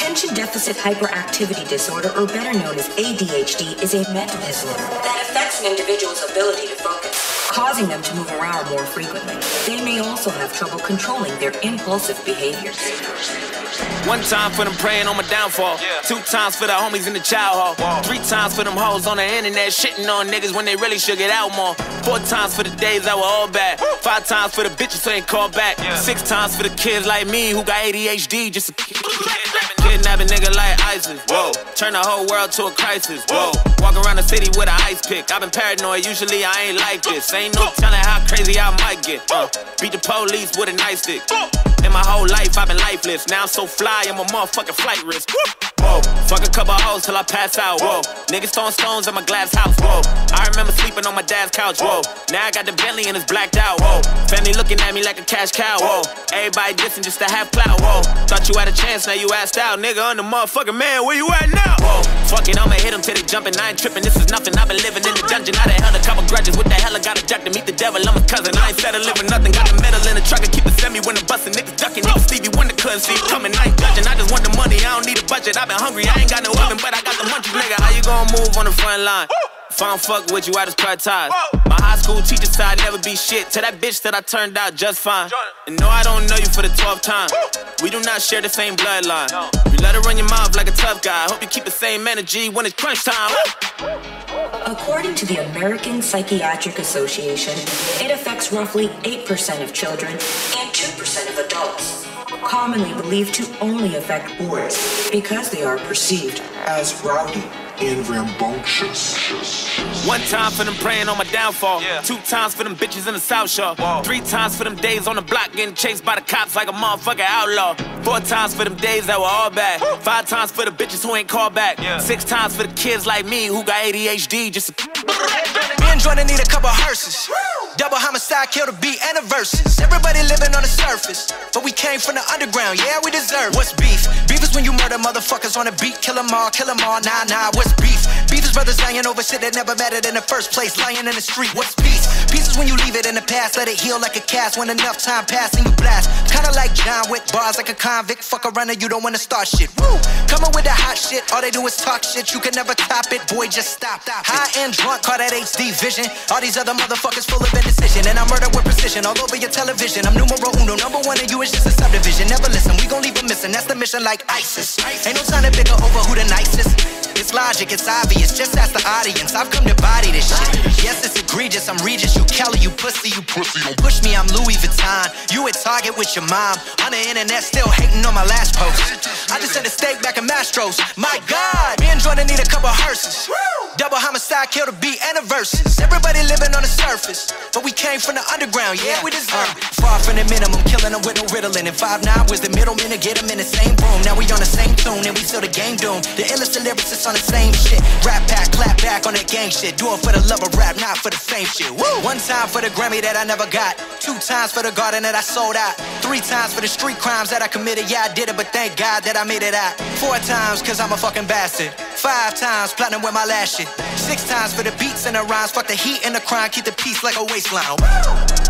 Attention Deficit Hyperactivity Disorder, or better known as ADHD, is a mental disorder that affects an individual's ability to focus, causing them to move around more frequently. They may also have trouble controlling their impulsive behaviors. One time for them praying on my downfall. 2 times for the homies in the child hall. 3 times for them hoes on the internet shitting on niggas when they really should get out more. 4 times for the days that were all bad. 5 times for the bitches who ain't called back. 6 times for the kids like me who got ADHD just to kidnap a nigga like ISIS. Whoa. Turn the whole world to a crisis. Whoa. Walk around the city with an ice pick. I've been paranoid, usually I ain't like this. Ain't no telling how crazy I might get. Beat the police with a nightstick. In my whole life, I've been lifeless. Now I'm so fly, I'm a motherfucking flight risk. Whoa, fuck a couple hoes till I pass out. Whoa, niggas throwing stones at my glass house. Whoa, I remember sleeping on my dad's couch. Whoa, now I got the Bentley and it's blacked out. Whoa, family looking at me like a cash cow. Whoa, everybody dissing just to have clout. Whoa, thought you had a chance, now you asked out. Nigga, I'm the motherfucking man, where you at now? Whoa, fuck it, I'ma hit them till they jumping. I ain't tripping, this is nothing. I've been living in the dungeon. I done held a couple grudges. What the hell I got a duck to meet the devil? I'm a cousin. I ain't settling with nothing. Got a medal in the truck and keep it semi when I'm busting. Niggas ducking. Niggas Stevie Wonder couldn't see it coming. I ain't judging. I just want the money. I don't need a budget. I've been hungry. I ain't got no oven, but I got the munchies. Nigga, how you gonna move on the front line? If I don't fuck with you, I just cut ties. My high school teacher said I'd never be shit. To that bitch that I turned out just fine. And no, I don't know you for the 12th time. We do not share the same bloodline. You let her run your mouth like a tough guy. Hope you keep the same energy when it's crunch time. According to the American Psychiatric Association, it affects roughly 8% of children and 2% of adults, commonly believed to only affect boys because they are perceived as rowdy and rambunctious. 1 time for them praying on my downfall. 2 times for them bitches in the South Shore. 3 times for them days on the block getting chased by the cops like a motherfucking outlaw. 4 times for them days that were all bad. 5 times for the bitches who ain't called back. 6 times for the kids like me who got ADHD just to Me and Jordan need a couple hearses. Double homicide, kill the beat and the verses. Everybody living on the surface, but we came from the underground, yeah, we deserve. What's beef? Beef is when you murder motherfuckers on the beat. Kill them all, nah, what's beef? Beef is brothers dying over shit that never mattered in the first place. Lying in the street, what's peace? Peace is when you leave it in the past, let it heal like a cast. When enough time passes and you blast. Kinda like John Wick, bars like a convict. Fuck around and you don't wanna start shit. Woo! Coming with the hot shit, all they do is talk shit. You can never top it, boy, just stop. High and drunk, call that HD vision. All these other motherfuckers full of indecision. And I murder with precision all over your television. I'm numero uno, number 1 and you is just a subdivision. Never listen, we gon' leave them missing. That's the mission like ISIS. Ain't no time to bicker over who the nicest. It's logic, it's obvious, just ask the audience. I've come to body this shit. Yes, it's egregious, I'm Regis, you Kelly, you pussy. Don't push me, I'm Louis Vuitton. You at Target with your mom. On the internet, still hating on my last post. I just had a steak back in Mastro's. My God, me and Jordan need a couple hearses. Double homicide, kill the beat and the verses. Everybody living on the surface, but we came from the underground, yeah, we deserve it. Far from the minimum, killing them with no riddling. And 5'9" was the middleman to get them in the same room. Now we on the same tune and we still the game doomed. The illest lyricists on the same shit. Rap pack, clap back on that gang shit. Do it for the love of rap, not for the fame shit. Woo! 1 time for the Grammy that I never got. 2 times for the garden that I sold out. 3 times for the street crimes that I committed. Yeah, I did it, but thank God that I made it out. 4 times cause I'm a fucking bastard. 5 times platinum with my last shit. 6 times for the beats and the rhymes. Fuck the heat and the crime. Keep the peace like a waistline. Woo!